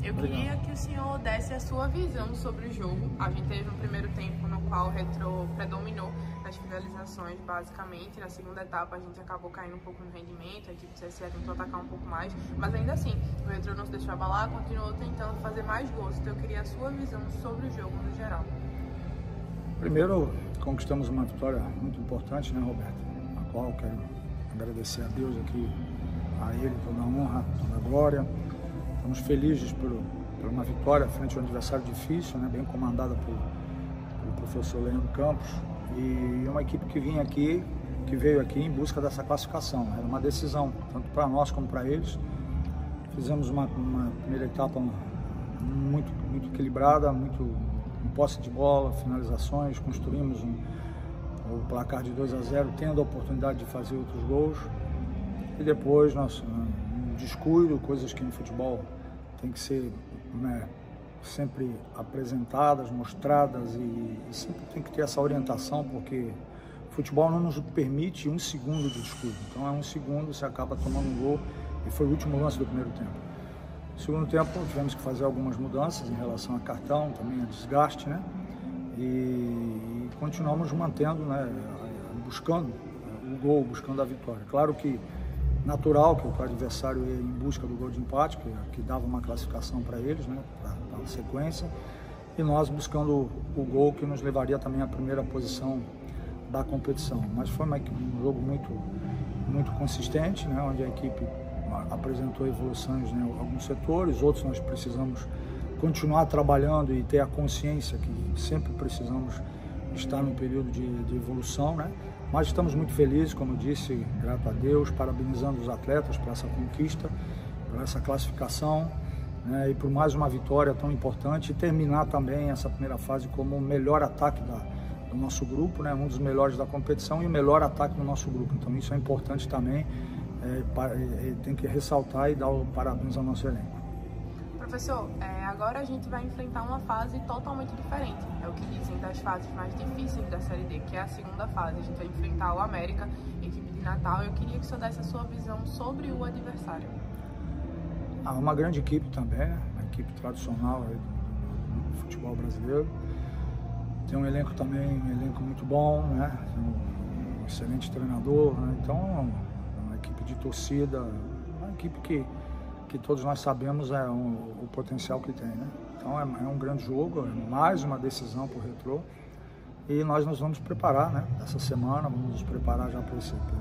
Eu queria que o senhor desse a sua visão sobre o jogo. A gente teve um primeiro tempo no qual o Retrô predominou nas finalizações, basicamente. Na segunda etapa a gente acabou caindo um pouco no rendimento, a equipe do CSE tentou atacar um pouco mais, mas ainda assim, o Retrô não se deixou abalar, continuou tentando fazer mais gols. Então eu queria a sua visão sobre o jogo no geral. Primeiro, conquistamos uma vitória muito importante, né, Roberto? A qual eu quero agradecer a Deus aqui, a Ele, toda a honra, toda a glória. Estamos felizes por uma vitória frente a um adversário difícil, né, bem comandada pelo professor Leandro Campos, e uma equipe que veio aqui em busca dessa classificação. Era uma decisão, tanto para nós como para eles. Fizemos uma primeira etapa muito equilibrada, muito em posse de bola, finalizações, construímos o placar de 2-0, tendo a oportunidade de fazer outros gols. E depois, um descuido, coisas que no futebol tem que ser, né, sempre apresentadas, mostradas, e sempre tem que ter essa orientação, porque o futebol não nos permite um segundo de descuido. Então é um segundo, você acaba tomando um gol, e foi o último lance do primeiro tempo. No segundo tempo tivemos que fazer algumas mudanças em relação a cartão, também a desgaste, né? E continuamos mantendo, né, buscando o gol, buscando a vitória. Claro que natural que o adversário ia em busca do gol de empate, que dava uma classificação para eles, né, para a sequência, e nós buscando o gol que nos levaria também à primeira posição da competição. Mas foi um jogo muito consistente, né, onde a equipe apresentou evoluções em alguns setores, outros nós precisamos continuar trabalhando e ter a consciência que sempre precisamos estar num período de evolução, né? Mas estamos muito felizes, como eu disse, grato a Deus, parabenizando os atletas por essa conquista, por essa classificação, né, e por mais uma vitória tão importante, e terminar também essa primeira fase como o melhor ataque do nosso grupo, né, um dos melhores da competição e o melhor ataque do nosso grupo. Então isso é importante também, tem que ressaltar e dar o parabéns ao nosso elenco. Professor, agora a gente vai enfrentar uma fase totalmente diferente, é o que dizem das fases mais difíceis da Série D, que é a segunda fase. A gente vai enfrentar o América, equipe de Natal. Eu queria que o senhor desse a sua visão sobre o adversário. Uma grande equipe também, né? Uma equipe tradicional do futebol brasileiro. Tem um elenco também, muito bom, né? Um excelente treinador, né? Então, uma equipe de torcida, uma equipe que todos nós sabemos o potencial que tem, né? Então é um grande jogo, é mais uma decisão para o Retrô, e nós nos vamos preparar, né? Essa semana vamos nos preparar já para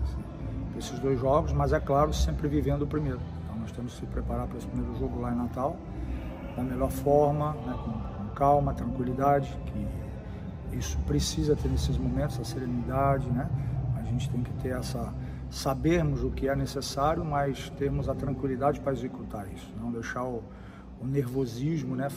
esses dois jogos, mas é claro, sempre vivendo o primeiro. Então nós temos que se preparar para esse primeiro jogo lá em Natal, da melhor forma, né? Com calma, tranquilidade, que isso precisa ter nesses momentos, a serenidade, né? A gente tem que ter sabermos o que é necessário, mas termos a tranquilidade para executar isso, não deixar o nervosismo, né,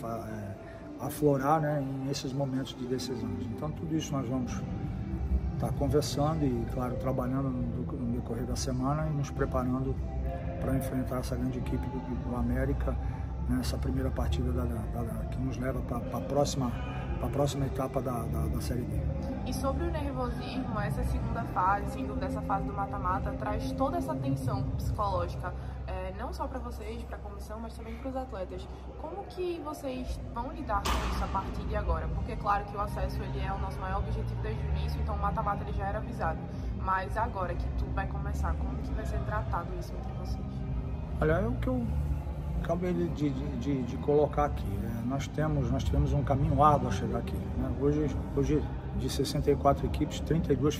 aflorar, né, nesses momentos de decisões. Então tudo isso nós vamos estar conversando e, claro, trabalhando no decorrer da semana e nos preparando para enfrentar essa grande equipe do América nessa primeira partida que nos leva para a próxima etapa da Série D. E sobre o nervosismo, essa segunda fase, sem dúvida, essa fase do mata-mata, traz toda essa tensão psicológica, não só para vocês, para a comissão, mas também para os atletas. Como que vocês vão lidar com isso a partir de agora? Porque, claro, que o acesso ele é o nosso maior objetivo desde o início, então o mata-mata ele já era avisado. Mas agora que tudo vai começar, como que vai ser tratado isso entre vocês? Olha, é o que eu acabei de colocar aqui. Nós tivemos um caminho árduo a chegar aqui, né? Hoje, de 64 equipes, 32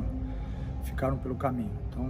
ficaram pelo caminho. Então,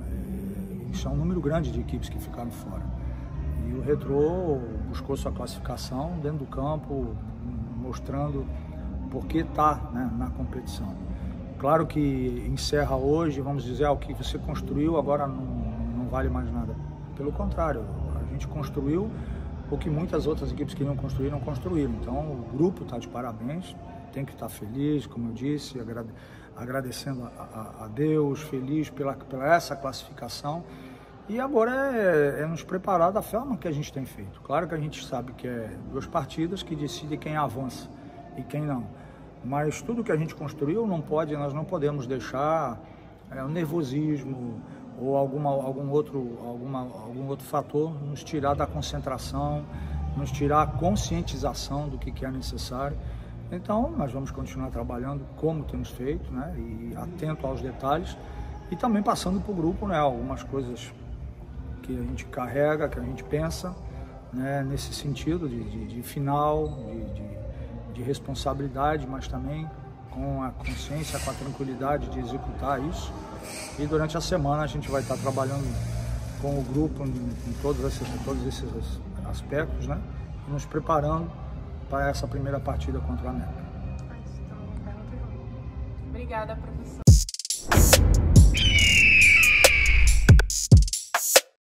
isso é um número grande de equipes que ficaram fora. E o Retrô buscou sua classificação dentro do campo, mostrando por que está, né, na competição. Claro que encerra hoje, vamos dizer, o que você construiu agora não vale mais nada. Pelo contrário, a gente construiu o que muitas outras equipes queriam construir não construíram. Então o grupo está de parabéns, tem que estar feliz, como eu disse, agradecendo a Deus, feliz pela essa classificação. E agora é nos preparar da forma que a gente tem feito. Claro que a gente sabe que é 2 partidas que decidem quem avança e quem não. Mas tudo que a gente construiu nós não podemos deixar o nervosismo ou algum outro fator nos tirar da concentração, nos tirar a conscientização do que é necessário. Então, nós vamos continuar trabalhando como temos feito, né, e atento aos detalhes, e também passando para o grupo, né, algumas coisas que a gente carrega, que a gente pensa, né, nesse sentido de final, de responsabilidade, mas também com a consciência, com a tranquilidade de executar isso. E durante a semana a gente vai estar trabalhando com o grupo em todos esses aspectos, né, e nos preparando para essa primeira partida contra a América. Obrigada, professor.